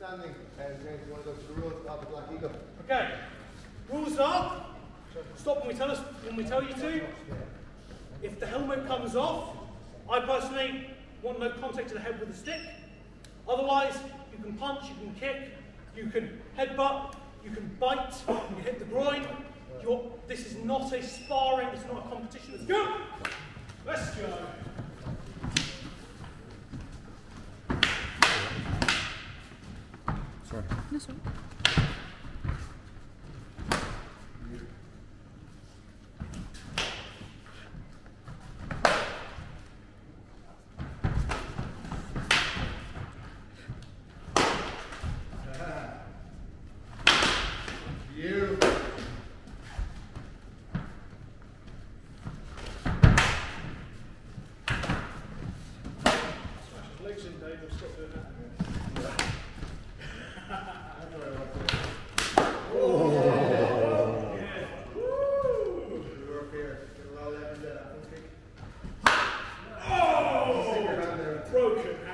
standing and going to want to go to the rules of the Black Eagle. Okay. Rules are, stop when we tell you to. If the helmet comes off, I personally want no contact to the head with the stick. Otherwise, you can punch, you can kick, you can headbutt, you can bite, you can hit the groin. This is not a sparring, it's not a competition. Let's go! Let's go! Sorry. No, sorry. Legs in, Dave, stop doing that. Broken